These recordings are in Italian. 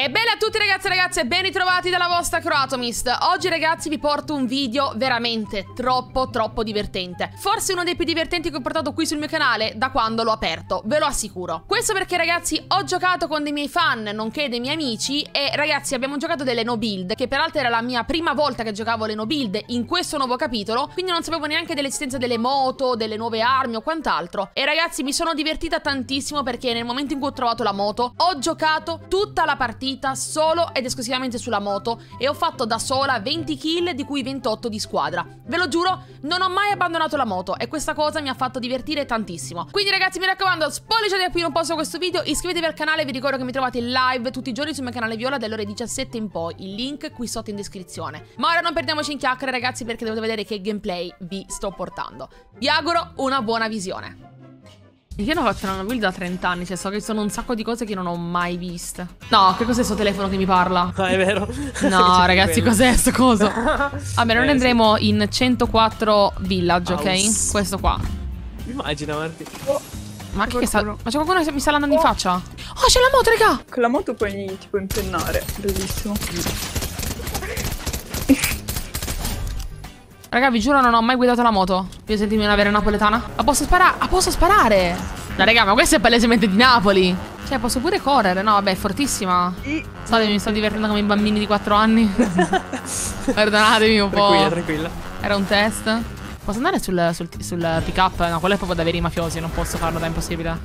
E bene a tutti ragazzi e ragazze, ben ritrovati dalla vostra Croatomist. Oggi ragazzi vi porto un video veramente troppo divertente. Forse uno dei più divertenti che ho portato qui sul mio canale da quando l'ho aperto, ve lo assicuro. Questo perché ragazzi ho giocato con dei miei fan, nonché dei miei amici. E ragazzi abbiamo giocato delle no build, che peraltro era la mia prima volta che giocavo le no build in questo nuovo capitolo. Quindi non sapevo neanche dell'esistenza delle moto, delle nuove armi o quant'altro. E ragazzi mi sono divertita tantissimo perché nel momento in cui ho trovato la moto ho giocato tutta la partita solo ed esclusivamente sulla moto e ho fatto da sola 20 kill di cui 28 di squadra. Ve lo giuro, non ho mai abbandonato la moto e questa cosa mi ha fatto divertire tantissimo. Quindi ragazzi mi raccomando, spolliciate qui un po' su questo video, iscrivetevi al canale, vi ricordo che mi trovate in live tutti i giorni sul mio canale Viola dalle ore 17 in poi, il link qui sotto in descrizione. Ma ora non perdiamoci in chiacchiere ragazzi perché dovete vedere che gameplay vi sto portando. Vi auguro una buona visione. Io non faccio una build da 30 anni, cioè so che sono un sacco di cose che non ho mai viste. No, che cos'è sto telefono che mi parla? Ah, è vero. No, ragazzi, cos'è sto coso? Vabbè, noi andremo in 104 village, ok? Questo qua. Immagina, Marti. Ma che sta... Ma c'è qualcuno che mi sta andando in faccia? Oh, c'è la moto, raga! Con la moto puoi tipo impennare, bellissimo. Raga, vi giuro non ho mai guidato la moto. Io sentirmi una vera napoletana. Ma posso sparare? Ah, posso sparare! No, raga, ma questo è palesemente di Napoli. Cioè, posso pure correre. No, vabbè, è fortissima. State, mi sto divertendo come i bambini di 4 anni. Perdonatemi un po'. Tranquilla, tranquilla. Era un test. Posso andare sul pick up? No, quello è proprio da veri mafiosi. Non posso farlo, è impossibile.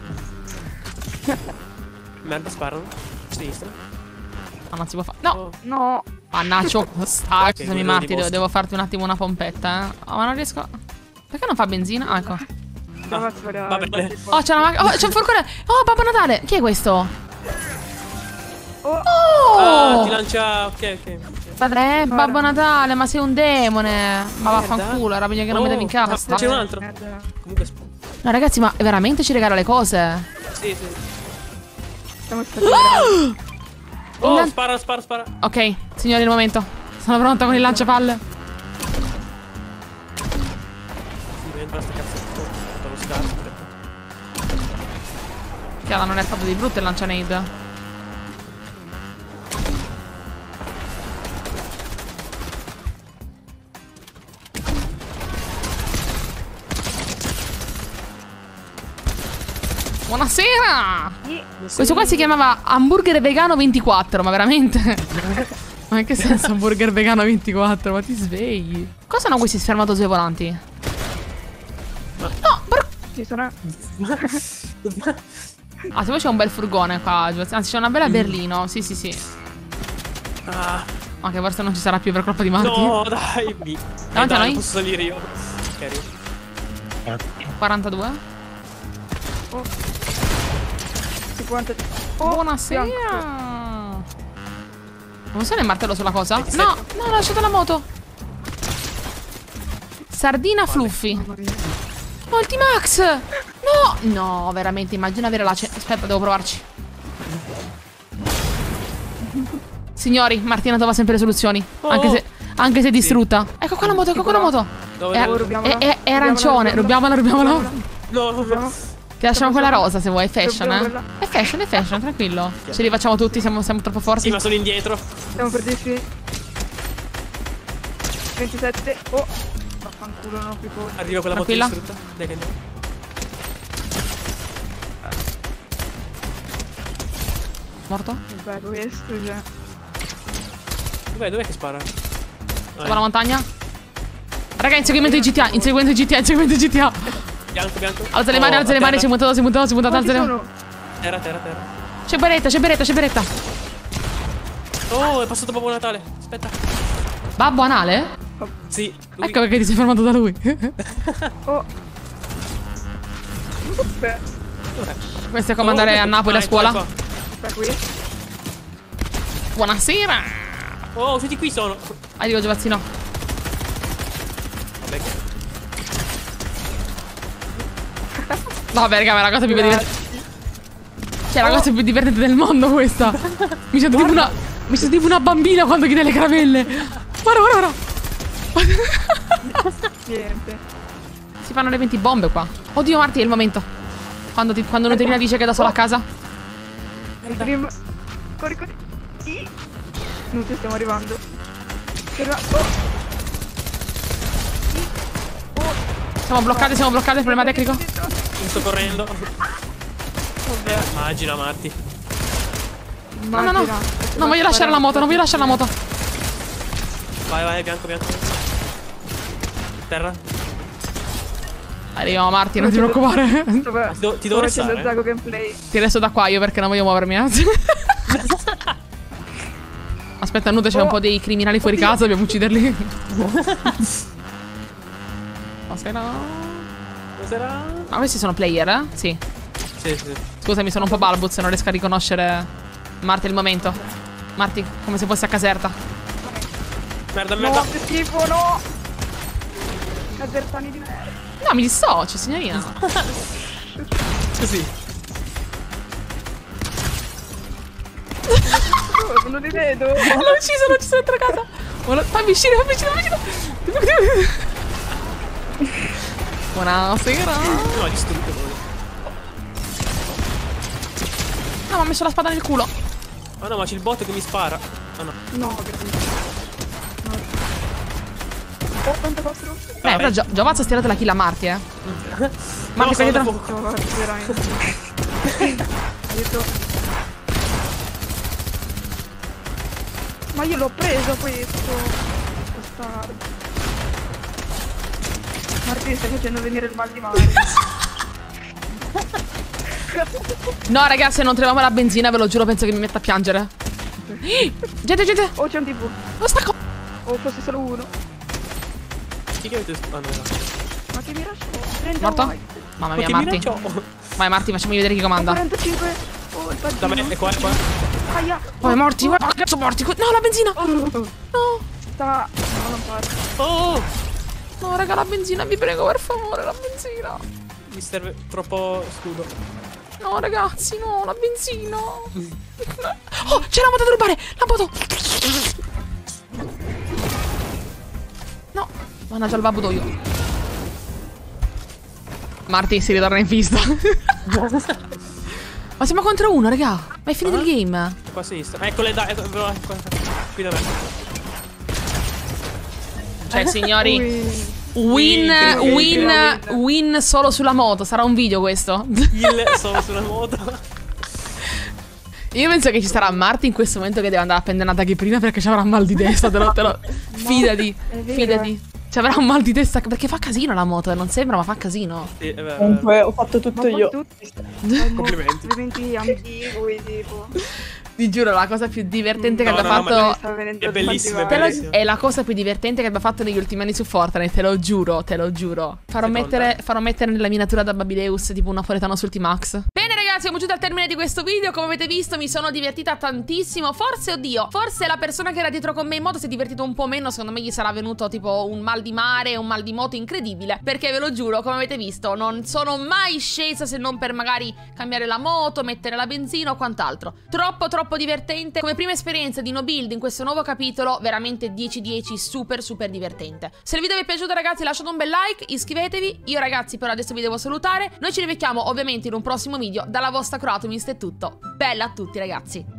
Merda, sparano. Sinistra. No, non si può fare. No! Oh. No. Mannaggia. Scusami, Marti, di devo farti un attimo una pompetta, eh. Oh, ma non riesco. Perché non fa benzina? Ah, ecco. Va bene. Oh, c'è una macchina. Oh, c'è un forcone. Oh, Babbo Natale. Chi è questo? Oh. Oh! Ti lancia. Ok. Padre, Babbo Natale, ma sei un demone. Ma vaffanculo, era meglio che non mi devi in casa. C'è un altro. Comunque. No, ragazzi, ma veramente ci regala le cose? Sì. Stiamo aspettando. Oh, spara. Ok, signori, il momento. Sono pronta con il lanciapalle. Sì, basta cazzo. Devo scarso. Chiara, non è stato di brutto il lancianade. Buonasera! Questo qua si chiamava Hamburger Vegano 24, ma veramente? Ma in che senso Hamburger Vegano 24? Ma ti svegli? Cosa sono questi spermatozoi volanti? No, Ci sono. ah, se poi c'è un bel furgone qua. Anzi, c'è una bella berlino. Sì. Ah. Ma che forse non ci sarà più per colpa di Marti. No, dai. Davanti a noi? Posso salire io. Ok. 42. Oh. 50. Buonasera. Non so il martello sulla cosa? No, ho lasciato la moto. Sardina Fluffy. Multimax. No, veramente, immagina avere la aspetta, devo provarci. Signori, Martina trova sempre le soluzioni. Anche se distrutta. Ecco qua la moto, È arancione. Rubiamola. No. Ti lasciamo quella rosa se vuoi, fashion, eh? È fashion, tranquillo. Ce li facciamo tutti, siamo troppo forti. Sì, ma sono indietro. Stiamo per 10. 27. Oh. Vaffanculo, non ho più paura. Arriva quella moto distrutta. Dai che andiamo. Morto? Beh, questo già. Dov'è che spara? Sopra la montagna. Raga, inseguimento di GTA. Bianco. Alza le mani, si è montato, alza le mani. Terra. C'è beretta. Oh, è passato Babbo Natale. Aspetta. Babbo Anale? Sì. Lui. Ecco perché ti sei fermato da lui. Oh. Beh. Questo è come andare a Napoli a scuola. Sta qui. Buonasera. Oh, tutti qui sono. Arrivo, Giovanzino. Vabbè. Vabbè, raga, ma è la cosa più divertente. Cioè, la cosa più divertente del mondo questa. Mi sento tipo una bambina quando chiede le caramelle. Guarda. Niente. Si fanno le 20 bombe qua. Oddio, Marti, è il momento. Quando Nutrina dice che è da sola a casa. Prima. Corri. Non ci stiamo arrivando. Siamo bloccati, problema tecnico. Mi sto correndo. Vabbè. Immagina, Marti. No. Non voglio lasciare la moto, Vai, bianco. Terra. Arriviamo, Marti, non ti preoccupare. Ti devo restare. Zago gameplay. Ti resto da qua io perché non voglio muovermi. Aspetta, Nuda, c'è un po' dei criminali fuori casa, dobbiamo ucciderli. Cos'era? Ma questi sono player, eh? Sì. Sì. Scusami, sono un po' balbuz, non riesco a riconoscere Marti al momento. Marti, come se fosse a Caserta. Merda. No, che schifo, no! Casertani di merda. No, mi dissocio, signorina. Così. Non li vedo. L'ho ucciso dentro casa. Fammi uscire. Buonasera. No, distrutto quello. No, mi ha messo la spada nel culo. Oh no, ma c'è il bot che mi spara. Oh no. No, Oh, 84. Però Giovazzo ha tirato la kill a Marti, eh. Marti, sono da dietro. poco. No, veramente. Dietro. Ma io l'ho preso questo. Bastardo. Marti, stai facendo venire il mal di mare. No, ragazzi, non troviamo la benzina, ve lo giuro, penso che mi metta a piangere. Gente. Oh, c'è un tipo. Lo stacco. Oh, fosse solo uno. Chi che avete sparato? Ma che mi lascio? 30 Morto? white. Mamma mia, Marti. Vai, Marti, facciami vedere chi comanda. 45. Oh, il Da me, paggino. è qua. Aia. Vai, Morti, guarda, cazzo, Morti. No, la benzina. No. Sta. No, non parte. Oh! No, raga, la benzina, vi prego, per favore, la benzina. Mi serve troppo scudo. No, ragazzi, no, la benzina. Oh, c'è la moto da rubare. La moto. No. Mannaggia il babbutoio. Marti si ritorna in pista. Ma siamo contro uno, raga. Ma è finito il game. Qua a sinistra. Eccole, dai. Qui da me. Cioè, signori, Incredibile. win solo sulla moto. Sarà un video questo. Kill solo sulla moto. Io penso che ci sarà Marti in questo momento che deve andare a prendere una tachipirina perché ci avrà un mal di testa. Te lo. Fidati. È vero, Fidati. Ci avrà un mal di testa perché fa casino la moto. Non sembra, ma fa casino. Sì, è vero. Comunque ho fatto tutto Ma io. poi tutti. Complimenti. Complimenti ambigui, tipo. Ti giuro, la cosa più divertente che No, abbia no, fatto. ma Sta venendo è bellissimo, il è Te lo- bellissimo. È la cosa più divertente che abbia fatto negli ultimi anni su Fortnite, te lo giuro, te lo giuro. Farò mettere nella miniatura da Babileus tipo un napoletano su Ultimax. Bene ragazzi, siamo giunti al termine di questo video. Come avete visto mi sono divertita tantissimo. Forse la persona che era dietro con me in moto si è divertito un po' meno. Secondo me gli sarà venuto tipo un mal di mare, un mal di moto incredibile. Perché ve lo giuro, come avete visto, non sono mai scesa se non per magari cambiare la moto, mettere la benzina o quant'altro. Troppo divertente. Come prima esperienza di no build in questo nuovo capitolo, veramente 10/10, super divertente. Se il video vi è piaciuto ragazzi lasciate un bel like, iscrivetevi. Io ragazzi per adesso vi devo salutare. Noi ci rivecchiamo ovviamente in un prossimo video. Dalla vostra Croatomist è tutto. Bella a tutti ragazzi.